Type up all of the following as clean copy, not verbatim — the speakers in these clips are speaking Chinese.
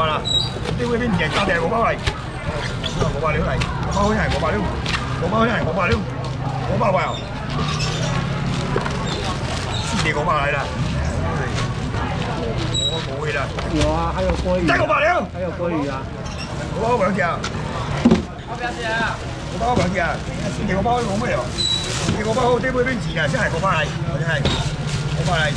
包啦，这位面点加点5包来，560来，5包好560，5包好560，5包块哦，4个5包来啦，我不会啦。 有啊，还有鲑鱼。 再560， 还有鲑鱼啊。 5包不要加。 我不要吃啊。 5包不要加，4个5包讲咩哦？4个5包好，这位面钱啊，先系5包来，真系5包来。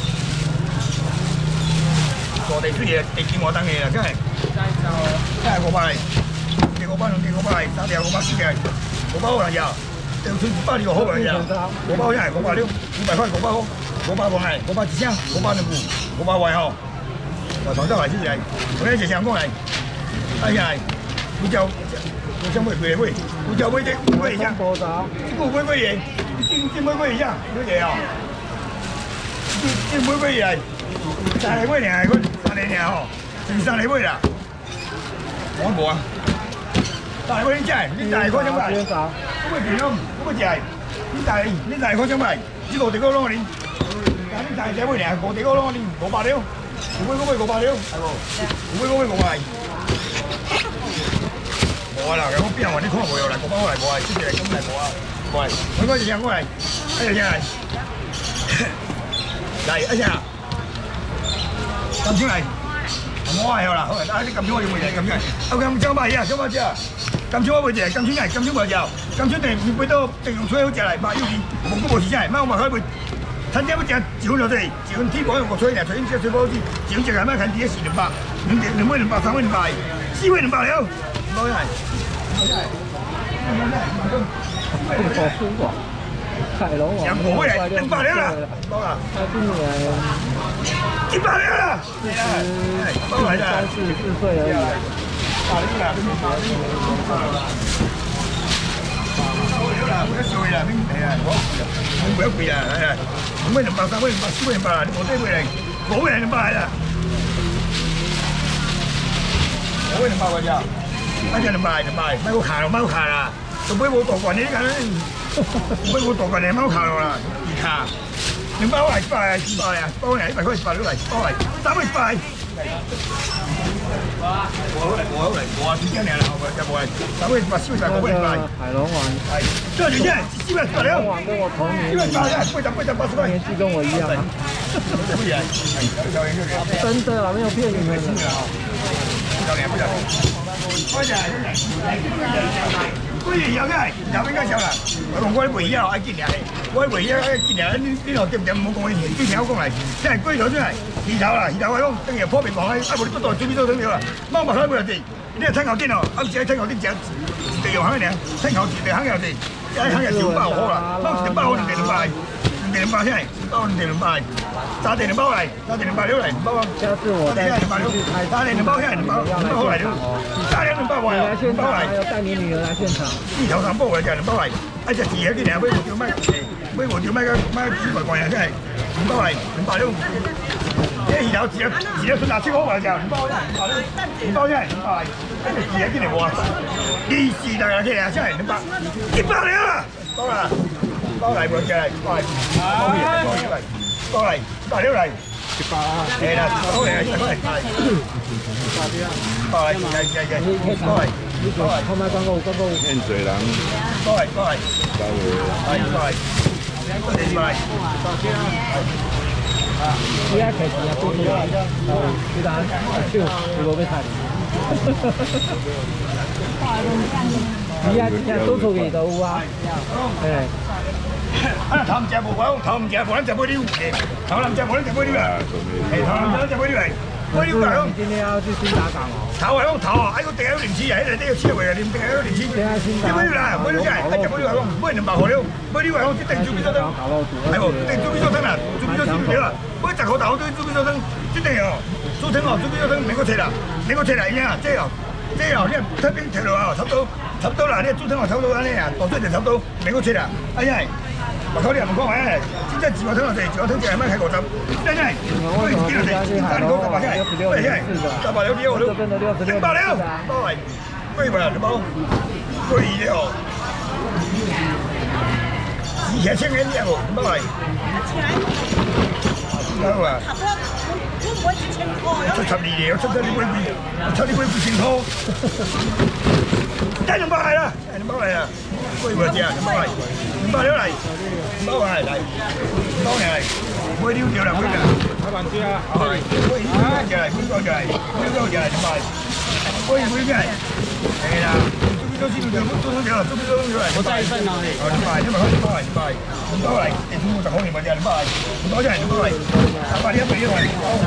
坐地水嘅地金我等你啦，真係真係500嚟，地5002地500嚟，3條500 4條，500好難有，條村8條好難有，500真係500了，500塊500好，500磅嚟，500一箱，500兩股，500位吼，我頭先嚟先嚟，我呢隻上講嚟，哎呀，你就我想買貴買，我就買隻買一箱，這個買嘢，這買一箱，乜嘢啊？這買嘢嚟。 3個月嚟，佢3年吼，前3個月啦，我冇啊。3個月你食，你大個想買？我咪平咯，我咪食。你大個想買？呢個地個攞你，但你大隻個嚟，個地個攞你500了，我買500了，係冇？我買500。冇啊啦，我邊話你看冇有啦，500嚟冇啊，呢隻咁嚟冇啊，冇啊，我嗰隻上過嚟，哎呀嚟，嚟一下。 咁先嚟，我係啦，好啦，啲咁少我要會嚟咁樣，我咁將買嘢，將買隻，咁少我會隻，咁少嚟，咁少會隻，咁少定會到定用水好隻嚟買要錢，冇嗰部時真係，貓咪可以會，趁啲乜隻少咗啲，少天講用個水嚟，水先水包先，少隻係咩？近啲400，2蚊200，3蚊200，4蚊200了，冇係， 海龙王， 兩個會嚟200了啦，冇啦。 100了啦 ，34岁而已。 我不要贵啦，係啊，2蚊200、3蚊200、4蚊200啦，你冇得貴嚟，5蚊200啦，5蚊200個咋？一隻200，買個卡咯，買個卡啦，做咩冇多過你㗎？做咩冇多過你買個卡咯啦，二卡。 200嚟100啊，200啊，100嚟100塊100了嚟，100嚟3蚊100。我最近嚟啦，我就冇嚟3蚊100、4蚊100、5蚊100。 海龙王， 係，這幾件4蚊100了。 跟我同年， 4蚊100了，80塊。 年紀跟我一樣啊。真的啦，沒有騙你們的。不一樣嘅，有邊間少啦？我同我啲會議啊，愛見人，我啲會議愛見人，呢度點唔好講嘢，之前我講嚟，真係貴咗真係，魚頭啦，魚頭我講，等於破面講咧，無你不到準備咗等了啦，貓咪開冇得地，你係聽後啲哦，啱先聽後啲隻，地用行嘅，聽後地行嘅地，一行嘅條包好啦，包條包2塊2塊先係，包2塊，炸2包嚟，炸2塊了嚟，包啊， 下次我帶你去拍， 炸2包先2包好嚟了，炸2包嚟，2包嚟， 要帶你女兒來現場。 呢頭3包嚟就2包嚟，一隻字喺邊嚟？每條咩？每條咩幾塊貴啊！真係2包嚟200了，一魚頭字一順7好嚟就2包，2包真係200嚟，一隻字喺邊嚟喎？呢字大嘅啫，真係200了啦，包啦，包嚟冇嘅，包嚟，包嚟，100了嚟，100啊，係啦，包嚟100嚟，包嚟，包嚟。 後尾廣告騙水人， 過嚟， 包圍， 過嚟， 依家其實有多啲啊，是但，超如果俾睇。依家多數嘅都有啊，誒。 啊，頭唔食冇講，頭唔食冇得食嗰啲嘅，頭唔食冇得食嗰啲啊，係頭唔食得食嗰啲嚟。 我呢個係今天要去新打港哦。 頭係講頭啊！喺個地下連黐啊，喺呢個黐位啊，連地下連黐。點解啦？每啲真係一隻每啲話講，每人200號了，每啲話講一定做邊咗燈，係喎，一定做邊咗燈啦，做邊咗燒料啦。每10號頭都做邊咗燈，一定哦，做燈哦，做邊咗燈，你個車啦，你個車嚟嘅，即係呢睇邊條路啊，插到啦，呢做燈我插到啦呢，到咗就插到你個車啦，哎呀！ 我靠！你又唔講話咧，真係自我睇落地，自我睇就係乜喺個針，真係，不如見落地，但係嗰個話真係，喂真係，100了啲我都100了，包嚟，貴唔貴？你包貴啲哦，2000幾啲喎，包嚟，包啊， 出12个，我出你买几，我出你买几千块。带200来啦，200来啦，贵无只，200来，200了来，200来来，200来，买溜条啦，买啦。 老板姐啊， 买溜条来，买溜条来，200，买几来？哎啦。 做几条，做几条，做几条来。 我再一份哦。 200，你买200来，你出10块，你买只200来，200只200来，200块，200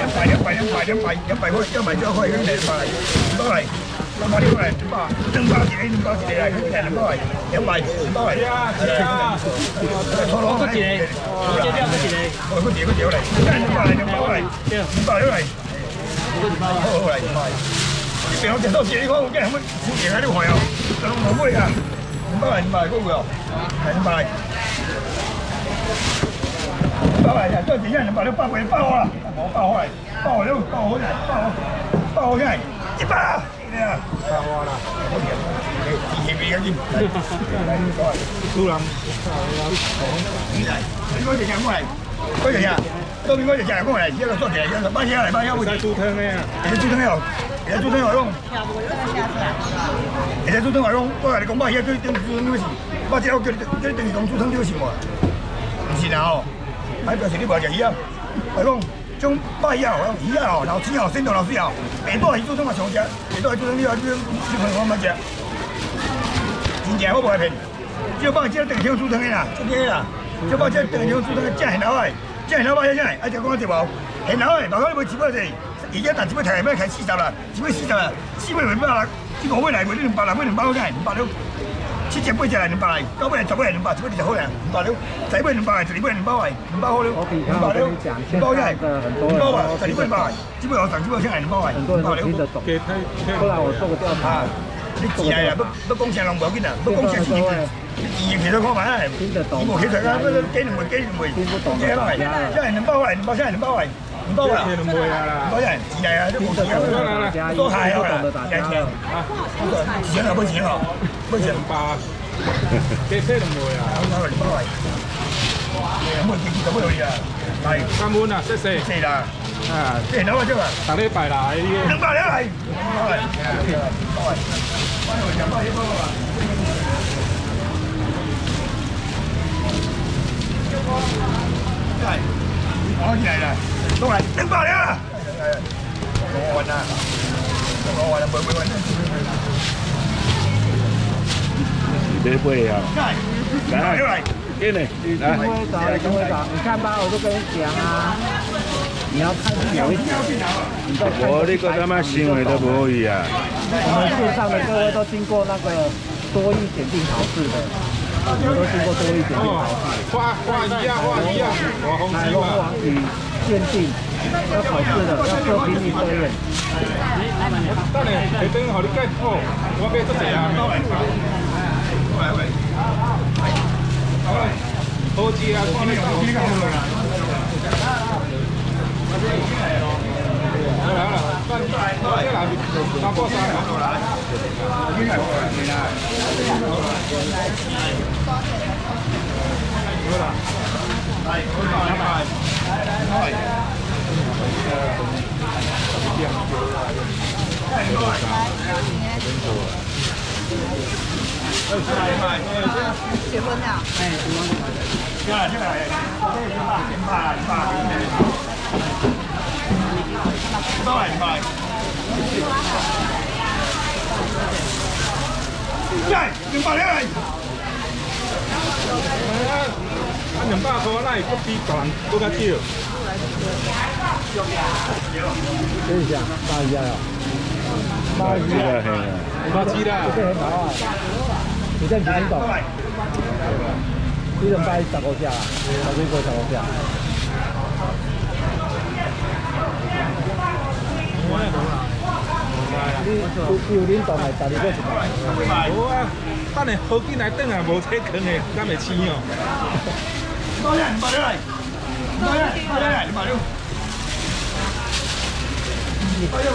块，跟你200来，200来，200来，200一个来，200来，200来，错咯， 个一个， 我个来，200来，好来，200。 你别讲接受钱，你看我今日乜付钱喺呢块哦，兩毫妹啊，200嚟，200嗰個哦，係200嚟，200嚟，再點樣200你8個8號啦，我8號嚟，8號了，8號嚟，8號先係100啊，你啊，8號啦，前面嗰啲，蘇林，你嗰隻隻過嚟，嗰隻隻，嗰邊嗰隻隻過嚟，一個縮起，一個搬起嚟，搬起嚟，豬湯咧，豬湯咧。 现在做灯外用，现在做灯外用，我跟你讲，我现在做灯做灯就是，我只要叫你等于讲做灯就是嘛，唔是啦吼，还表示你无食鱼啊，外讲种摆鱼啊，鱼啊吼，老钱吼，生动老水吼，下多鱼做灯嘛上食，下多鱼做灯你朋友慢食，真正我无爱骗，只要把这等于做灯的啦，做灯的啦，只把这等于做灯的正现老的，正现老百姓真系，一直讲对无？现老的，大家你要几百只？ 而家但只要提咩提40啦，只要40啦，4尾200啦，只5尾嚟，買200啦，買200好真係200了，7隻8隻嚟200嚟，9尾嚟10尾嚟200，只尾就好嚟200了，10尾200嚟，12尾200嚟，200好了，200了，200真係200啊，12尾200，只尾我上只尾先係200嚟，200了。 後來我做個調查， 你字係啊，不講成龍無要緊啊，不講成字，字其實講埋係，字無其實啊，幾兩枚，嘢落嚟，一係200嚟，200先係200嚟。 唔多啦，唔多人，字係啊，都冇字啊，都係啊，人情啊，錢啊，冇錢啊，冇錢吧，幾車都冇啊，好嚟包嚟，冇見到冇嘢啊，係3碗啊，4啦，啊，4樓啊啫嘛，大禮拜來200嚟，係，我起嚟啦。 都係200嚟啊！我運啊，我運啊，每運你會啊？ 來， 給你，來。 陳會長，你看吧，我都跟你講啊，你要看有一點，你再看。 我呢個他媽行為都唔可以啊！ 我們線上的各位都經過那個多益檢定考試的。 我都經過多益檢定考試，海龍王語鑑定要考試的，要做評議測驗。 等下，你等下你解哦，我俾出嚟啊！好字啊，好嚟好啦，打波衫啊！ 结婚了。 200塊那個比大人更加少。 等一下，8一啊，8一啊 ，8啦， 這個很好啊。你在幾點懂？你2百15隻啦，頭先過15隻。你有領動係12個100。 好啊，等下好緊來等下無車坑的，敢會青哦。 200嚟，200嚟，200嚟。 200嚟，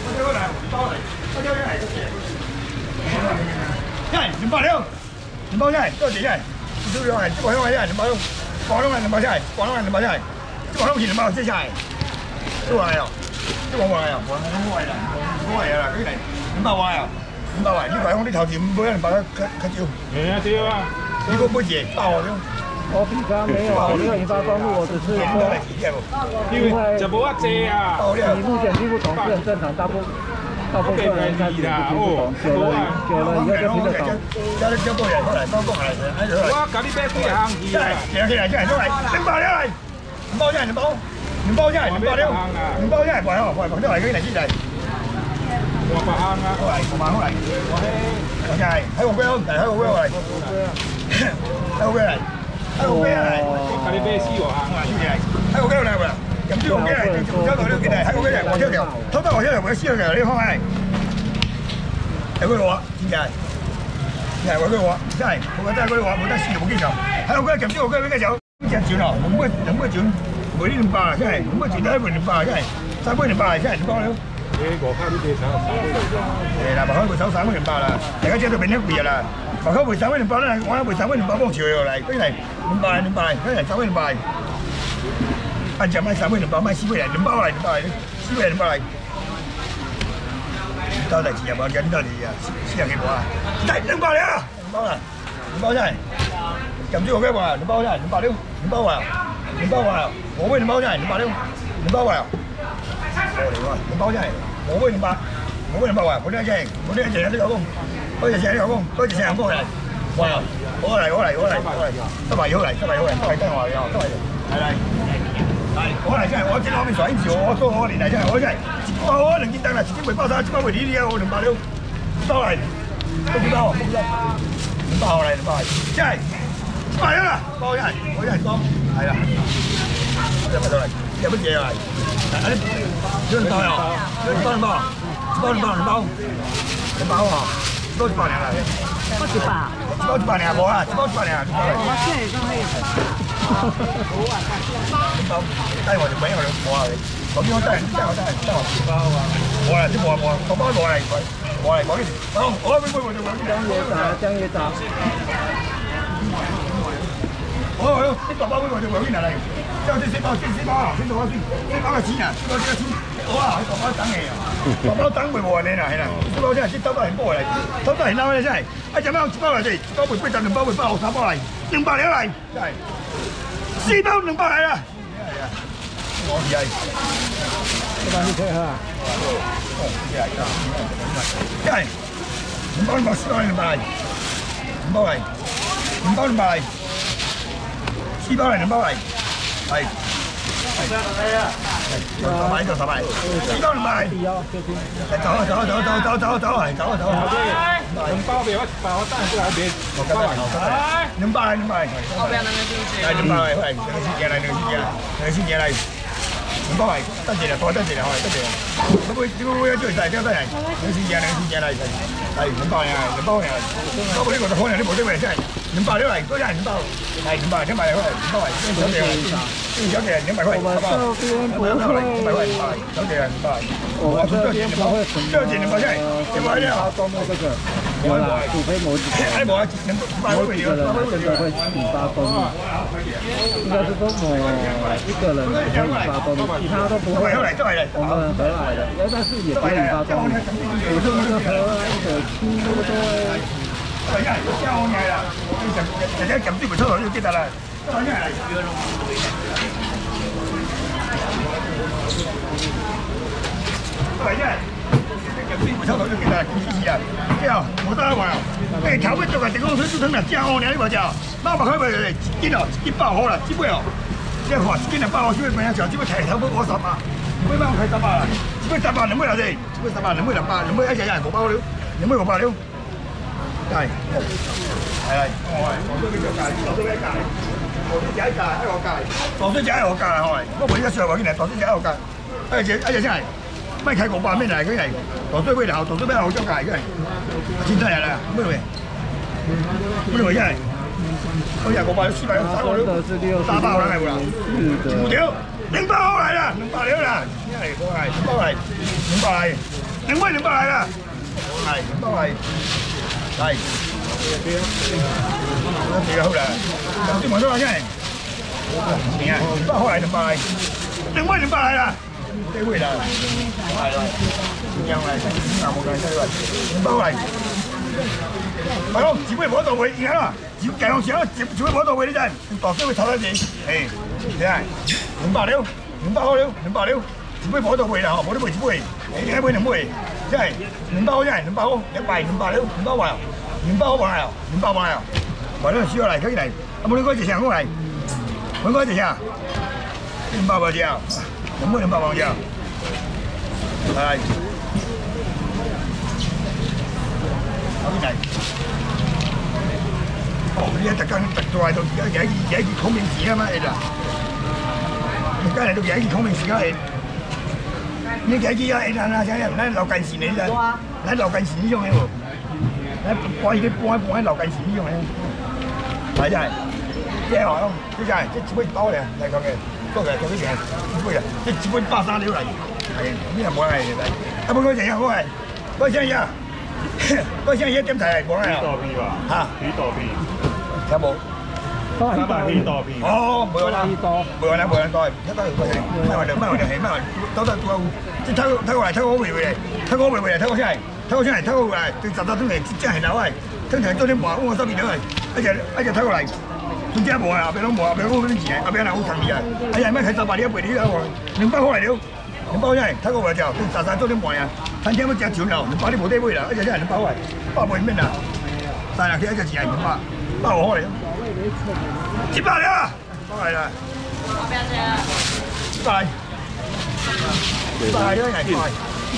多謝真係，少樣係廣東話真係200，廣東人200真係，廣東人200真係，廣東錢200真係。 都来哦，都我来哦，我来啦，你来，200块啊，200块，你讲你头前买200块较少。 对啊对啊， 你个买一个100块我比刚没有引发关注，我只是说， 因为就无啊济啊。 你目前听不懂是很正常，大部分人开始听不懂，久了以后就听得懂。 叫你叫过来，过来，帮过来， 我甲你买几项去啊？ 起来，200了来，2包下来，2包下来，2包了，2包下来，快哦，快，放出来，可以来，进来。 我8项啊， 好来，好来，放下来，喺我龜嚟，喺我龜嚟，喺我龜嚟。喺我雞嚟， 我你買4項啊， 喺我雞嚟喎，咁啲我雞嚟，仲交到呢件嚟，喺我雞嚟，我條條，偷偷我條條，我燒條，你看係，係嗰度啊，點解？係我嗰度啊，真係，我覺得係嗰度啊，冇得試冇經驗，喺我雞咁啲我雞俾雞走，隻轉咯，冇乜轉，每啲200啊，真係，冇乜轉都1杯200，真係，3杯200，真係點講咧？ 我靠你哋炒3杯200。 係啦，白開會炒3杯200啦，大家知道變咗貴啦。白開會3杯200咧，我一杯3杯200幫住佢嚟，跟住嚟200，跟住3杯200。按照買3杯200，買4杯嚟，2包嚟，4杯嚟2包嚟。到第幾日冇緊到第啊？40幾個啊？嚟2包嚟啊！2包啦，2包真係。撳住我嘅話，2包真係260，2包話，2包話，我杯2包真係260，2包話。我嚟喎，2包真係，我杯200。我俾人包啊！我呢一隻，我呢一隻有啲有工，多謝成有工，多謝成有工嚟。哇！我嚟，得埋好嚟，都係跟我嚟，都係，係嚟，我嚟真係，我真係我面水住，我多我年嚟真係，我真係，我能見得啦，自己會包晒，自己會呢啲啊，我200了，多嚟，都幾包，200嚟，真係，200啦，包一人，我一人包，係啦，入到嚟，有乜嘢啊？有人包呀？有人包唔包？2包啊！多100年啦， 我100， 多100年啊，冇啊，多100年啊， 我现在都可以。 2包，帶我條餅我哋冇啊，嗰邊我真係2包啊，冇啦，啲冇啊，2包冇嚟，講啲，我俾我哋姜椰炸。 我啲2包俾我哋揾邊嚟？之後4包啊，4包嘅錢啊，4包幾多錢？哇！2包等你啊！2包等佢冇你啦，係啦，4包真係偷得人波嚟，偷得人撈咧真係，一隻貓1包嚟先，1包會800，2包會800，3包嚟，200嚟嚟，真係4包200嚟啦！係啊，我係。 這把你可以喝啊？ 真係2包4包200嚟，2包嚟，2包200嚟，4包嚟2包嚟，係。就買就買，4包200。走啊！2 包俾我1包，我等下過來俾。 我200嚟。 我不要那个进去。 嚟200嚟，嚟2先嘢嚟，2包嚟，得住啦，多得住啦，得住啦。咁佢最大都係2先嘢嚟，係2包嚟，2包嚟。不過呢個就可能啲冇啲咩真係200嚟，都有人2包，係200嚟，2包嚟，小姐。小姐，200塊，好不好？小姐，200塊。 我这边不会什么小姐200塊，200了。 装的这个，有啦，除非某几个人真的会引发动怒，应该是说某一个人会引发动怒，其他都不会。我们和蔼的，但是也不会引发动怒。有时候那个和蔼可亲，对不对？ 係啊，交嗌啦，人哋撳住佢出嚟就記得啦。係啊。係啊，撳住佢出嚟就記得啦，記啊。之後我得話，誒頭尾做嘅地方水煮湯啦，正好呢個就，貓白開咪1斤哦，1斤包好啦，只杯哦，即係話1斤就包好，只杯半隻，只杯提頭杯50啊，只杯包提10啊，只杯10啊，2杯嚟先，只杯10啊，2杯200，2杯一隻有人5包了，2杯500了。係，我都俾佢隔離，我都俾隔離，我都喺隔離，喺我隔離，當水仔喺我隔離開，我每一上話見嚟當水仔喺我隔離，一隻先係，咩睇個八咩嚟？佢係當水杯頭，當水杯後周隔離嘅，千真日啦，咩嚟？咩嚟真係？佢又個八400打過了，3包啦係冇啦，5條，2包嚟啦，200了啦，一係個係2包嚟，200嚟，2杯200嚟啦，係2包嚟。係，幾好啦！咁啲冇錯啦，真係。係啊，2包開嚟200嚟，2杯200嚟啦这位啦，来来，样来，哪冇来这个，包来。大佬，一尾无到位，赢啦！一家用钱，一尾无到位，你知？大小尾炒得钱，哎，对啊，200了，200好了，200了，一尾无到位啦吼，无你卖一尾，你爱买2尾，真系200好真系200好，200了，200万，200好买哦，200万哦，买了需要来，可以来，啊，无你讲一声我来，我讲一声，200万只，2尾200万只，来。来，哦，你一特工特大都野去孔明寺啊嘛，会啦。你今日都野去孔明寺啊会。你野去啊会咱咱老干事呢，咱老干事呢种的无？咱搬伊咧搬老干事呢种的。来真，这哦，这真，这一尾包咧，来讲嘅，过来做几钱？一尾啊，这一尾130了来，系，你也冇来来，啊，不过这样好哎，我想下。我现在点菜冇啊？ 大皮吧？ 嚇， 皮大皮， 有冇？ 都係大皮大皮。 哦，冇啦，冇啦，冇啦，多，一多過嚟，乜話就係乜話，多即係睇過嚟，睇我回嚟，睇我回嚟，睇我出嚟，睇我出嚟，睇我回嚟，對雜雜東嚟，真係流啊！通常多啲話，我收邊咗嚟，一隻睇過嚟，總之冇啊，後邊都冇啊，後邊嗰啲錢，後邊係好神秘啊！哎呀，乜睇雜白啲一輩啲啊，200好嚟了，200真係睇過嚟就對雜雜多啲話啊！餐廳乜只潮流，200你冇得位啦，一隻真係200位，100位咩啊？但係佢一隻錢係200，100好嚟咯，700了，過嚟啦，我不要這，100，100了係快，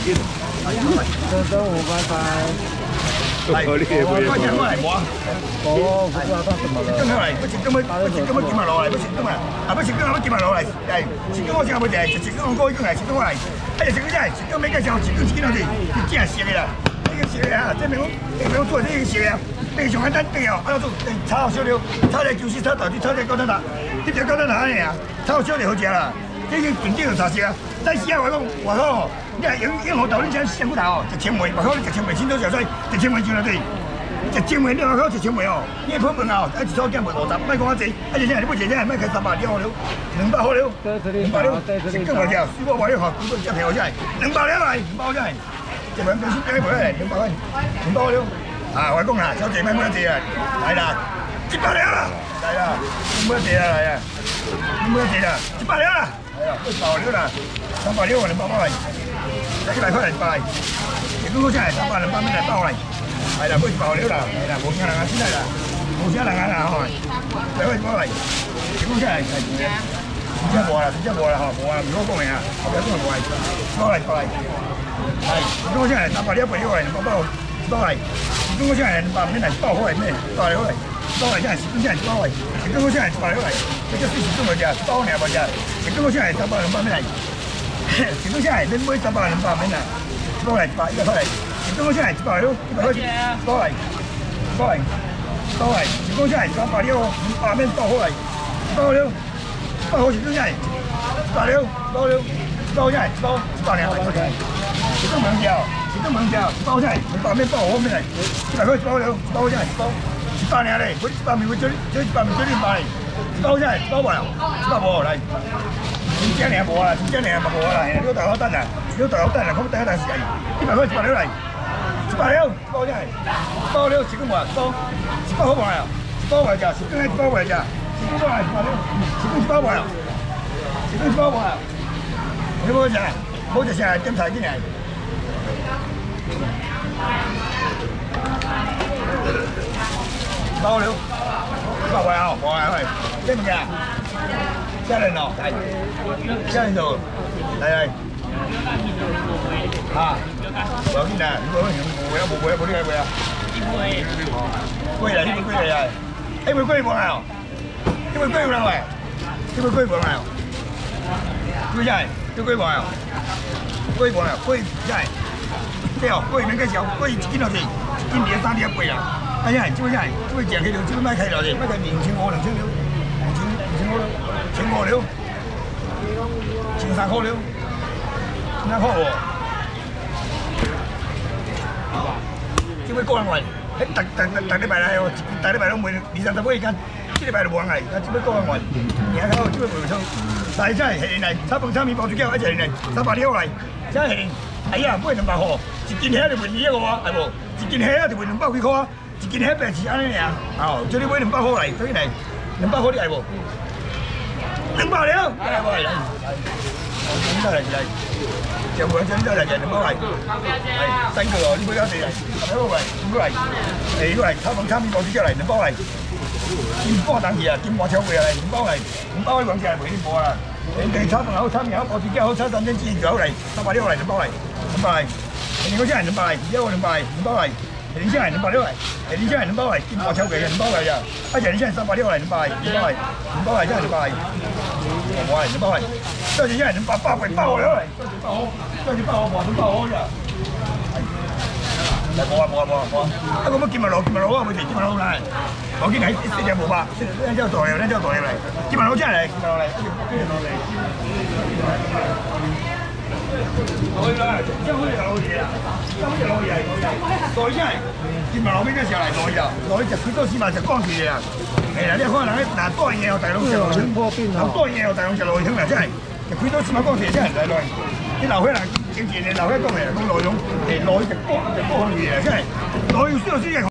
等我拜拜。 嚟，我隻我嚟摸， 哦，不知道他怎麼了。 跟佢嚟，不食咁乜見埋落嚟，不食咁啊，不食咁乜見埋落嚟，係食咁我先冇食，食咁我已經嚟，食咁我嚟。哎呀，食到真係，食到每個時候，食到自己嗰啲，真係食嘅啦，呢個食嘅啊，即係你做呢個食嘅，你上緊單啲啊，喺度炒小料，炒隻椒絲，炒豆子，炒隻高湯蛋，啲隻高湯蛋嚟啊，炒小料好食啦，呢個全啲就雜食啊，但係我講，你係用河豆呢隻香菇頭，就青梅，我講就青梅先到就衰，就青梅轉落地，就青梅你話講就青梅哦，呢鋪飯啊，一炒姜梅50，唔係講一隻，一隻真係你不食真係唔係計18好了，200好了，200了，食咁嚟就，輸我話你學，估到一條真係200了嚟，200真係，一碗公司雞梅嚟200蚊，200了，啊我講啦，收幾蚊一隻啊，係啦，700了啦，係啦，每一隻啊係啊，每一隻啊，700了啦，係啊，100了啦，300了我200蚊嚟。100塊嚟拜，亦都好似係300、200蚊嚟包嚟，係啦，好似爆料啦，係啦，冇錢人啊先係啦，冇錢人啊嚇，你可以包嚟，亦都真係真冇啦，真冇啦嚇，冇啊，唔好講明啊，後邊都係冇係，包嚟，係，亦都真係300、100料嚟，包嚟，亦都真係200蚊嚟包好嚟咩？包嚟好嚟，包嚟真係真係包嚟，亦都真係包嚟好嚟，你即係少都冇隻，包嚟冇隻，亦都真係300、200蚊嚟。全部先係，你每100、200蚊啊，包嚟100，一個嚟，全部先係100了，100塊，包嚟，全部先係300了，200蚊包好嚟，包了，包好全部先係100了，包真係包100兩，全都兩條，包真係200蚊包好咩嚟，100塊包了，包真係包100兩嚟，嗰100蚊會最100蚊最200嚟，包真係包埋，100冇嚟。真正無啦，真正無啦，你都大口等啊，咁第一陣時100塊100了嚟，100了，包真係，包了，食咁冇包好賣啊，包賣咋，食咁係包賣咋，食咁賣100了，食咁包賣啊，你冇食，冇食成日點菜先嚟，包了，100塊啊，冇啊，喂，點嘅？家人哦，家人度，嚟，嚇，我見啊，如果冇啲係會啊，龜嚟，呢個龜嚟啊，呢個龜冇啊，呢個龜冇啦喂，呢個龜冇啦，龜真係，呢個龜冇啊，龜冇啊，龜真係，即係龜咩嘅時候，龜見到時，見2、3隻龜啊，係真係，真係，龜正佢條，只乜睇落嚟，乜佢2千5、2千了。1,500了，1,300了，1,300喎。這位個人話，喺特禮拜啦，特禮拜都每2、30蚊一間，即係礼拜就无人来，啊，这要过完，你看到这要卖汤，来这系人来，炒饭炒面包水饺，一人来，300了来，这系人，哎呀，买200块，一斤虾就卖2个啊，系无？一斤虾就卖200几块啊，一斤虾白是安尼尔，哦，这你买200块来，所以来200块你系无？200了，来无来，真得来来，就无真得来就200来，係3個哦，你買咗4嚟，100來，5個嚟，4個嚟，炒飯炒面包水饺嚟，200嚟。金寶當時啊，金華超貴啊，200嚟，200嚟講起來袂你無啊。人哋炒飯好，炒麵好，包水餃好，炒三珍雞就好嚟，300了嚟，200嚟，200嚟。你嗰隻係200嚟，1個200嚟，200嚟。你隻係200了嚟，你隻係200嚟，金華超貴嘅200嚟啊。一隻你隻係300了嚟，200嚟，200嚟，200嚟，真係200嚟。我係200嚟，這隻係200了嚟，這隻8毫，200好呀。冇啊！啊咁乜劍物佬啊，佢哋劍物佬嚟，我見喺四隻冇吧，一隻袋嚟，劍物佬真係嚟，劍物佬嚟，去啦，真好似老嘢啊，真好似老嘢，袋真係劍物佬邊個時候嚟袋啊？袋就佢都市民就乾住啊，係啦，你可能嗱多嘢又大佬就落去，多嘢又大佬就落去聽啦，真係，佢都市民乾住真係嚟落去，啲流血啊！以前你留一個嚟講內容，內就高嘅，真係內要需要先嘅。